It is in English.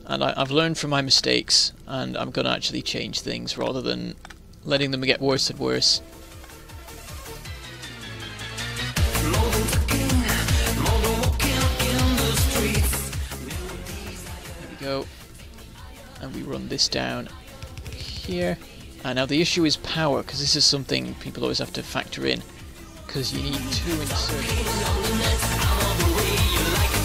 and I've learned from my mistakes, and I'm going to actually change things rather than letting them get worse and worse. There we go. And we run this down here. And now the issue is power, because this is something people always have to factor in, because you need 2 insertions.